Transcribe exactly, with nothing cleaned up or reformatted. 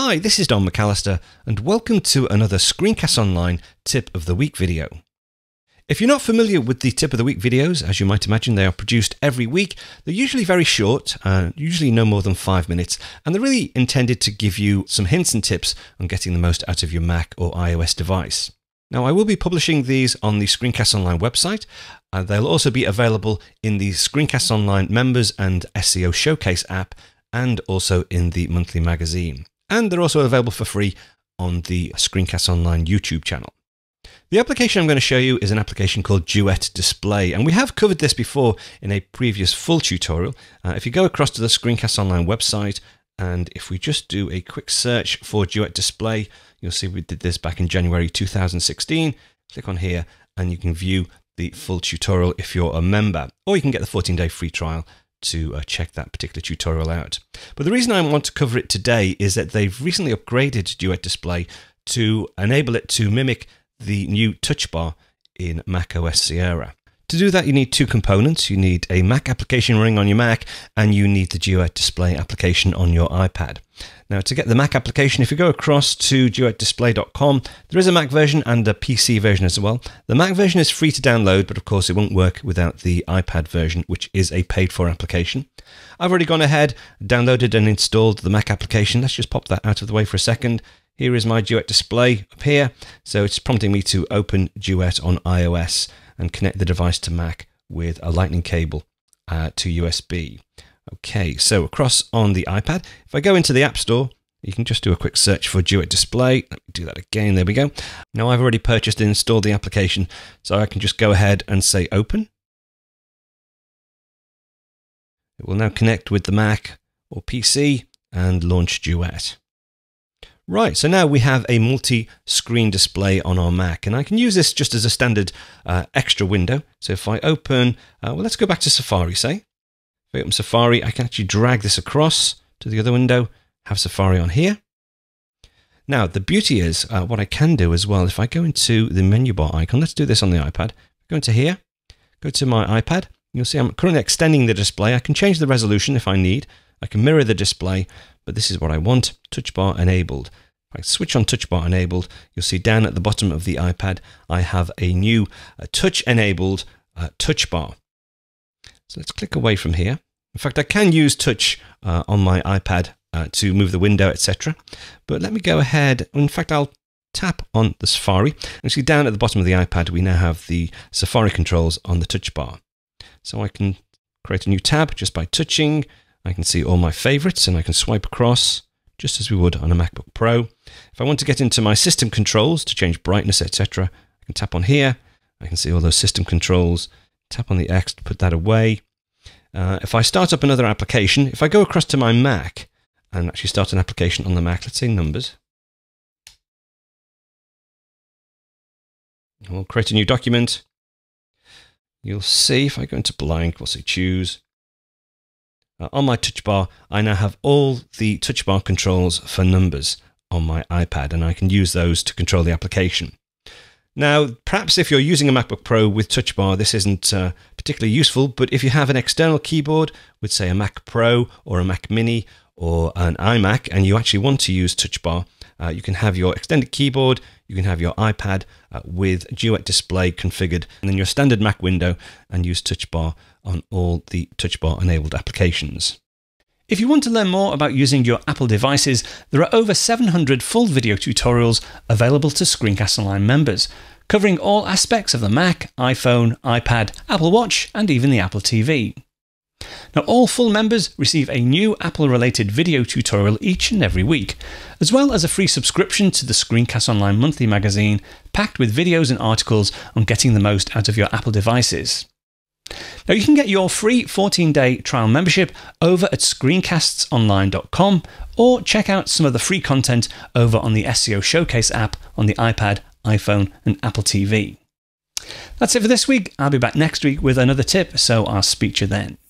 Hi, this is Don McAllister, and welcome to another Screencast Online Tip of the Week video. If you're not familiar with the Tip of the Week videos, as you might imagine, they are produced every week. They're usually very short, uh, usually no more than five minutes, and they're really intended to give you some hints and tips on getting the most out of your Mac or iOS device. Now, I will be publishing these on the Screencast Online website. Uh, they'll also be available in the Screencast Online Members and S E O Showcase app, and also in the monthly magazine. And they're also available for free on the Screencast Online YouTube channel. The application I'm going to show you is an application called Duet Display, and we have covered this before in a previous full tutorial. Uh, if you go across to the Screencast Online website, and if we just do a quick search for Duet Display, you'll see we did this back in January two thousand sixteen. Click on here, and you can view the full tutorial if you're a member, or you can get the fourteen day free trial to uh, check that particular tutorial out. But the reason I want to cover it today is that they've recently upgraded Duet Display to enable it to mimic the new touch bar in macOS Sierra. To do that, you need two components. You need a Mac application running on your Mac, and you need the Duet Display application on your iPad. Now, to get the Mac application, if you go across to duet display dot com, there is a Mac version and a P C version as well. The Mac version is free to download, but of course it won't work without the iPad version, which is a paid-for application. I've already gone ahead, downloaded and installed the Mac application. Let's just pop that out of the way for a second. Here is my Duet Display up here. So it's prompting me to open Duet on iOS and connect the device to Mac with a lightning cable uh, to U S B. Okay, so across on the iPad, if I go into the App Store, you can just do a quick search for Duet Display. Let me do that again. There we go. Now I've already purchased and installed the application, so I can just go ahead and say open. It will now connect with the Mac or P C and launch Duet. Right, so now we have a multi-screen display on our Mac, and I can use this just as a standard uh, extra window. So if I open, uh, well, let's go back to Safari, say. If I open Safari, I can actually drag this across to the other window, have Safari on here. Now, the beauty is, uh, what I can do as well, if I go into the menu bar icon, let's do this on the iPad. Go into here, go to my iPad. You'll see I'm currently extending the display. I can change the resolution if I need. I can mirror the display, but this is what I want, touch bar enabled. If I switch on touch bar enabled, you'll see down at the bottom of the iPad, I have a new uh, touch enabled uh, touch bar. So let's click away from here. In fact, I can use touch uh, on my iPad uh, to move the window, et cetera. But let me go ahead. In fact, I'll tap on the Safari. And see down at the bottom of the iPad, we now have the Safari controls on the touch bar. So I can create a new tab just by touching. I can see all my favorites, and I can swipe across just as we would on a MacBook Pro. If I want to get into my system controls to change brightness, et cetera, I can tap on here. I can see all those system controls. Tap on the X to put that away. Uh, if I start up another application, if I go across to my Mac and actually start an application on the Mac, let's say Numbers. We'll create a new document. You'll see if I go into blank, we'll say choose. Uh, on my touch bar, I now have all the touch bar controls for Numbers on my iPad, and I can use those to control the application. Now, perhaps if you're using a MacBook Pro with touch bar, this isn't uh, particularly useful, but if you have an external keyboard with, say, a Mac Pro or a Mac Mini or an iMac, and you actually want to use touch bar, uh, you can have your extended keyboard, you can have your iPad uh, with Duet Display configured, and then your standard Mac window, and use touch bar on all the touch bar enabled applications. If you want to learn more about using your Apple devices, there are over seven hundred full video tutorials available to Screencast Online members, covering all aspects of the Mac, iPhone, iPad, Apple Watch, and even the Apple T V. Now, all full members receive a new Apple-related video tutorial each and every week, as well as a free subscription to the Screencast Online monthly magazine, packed with videos and articles on getting the most out of your Apple devices. Now, you can get your free fourteen day trial membership over at screencasts online dot com, or check out some of the free content over on the S E O Showcase app on the iPad, iPhone, and Apple T V. That's it for this week. I'll be back next week with another tip, so I'll speak to you then.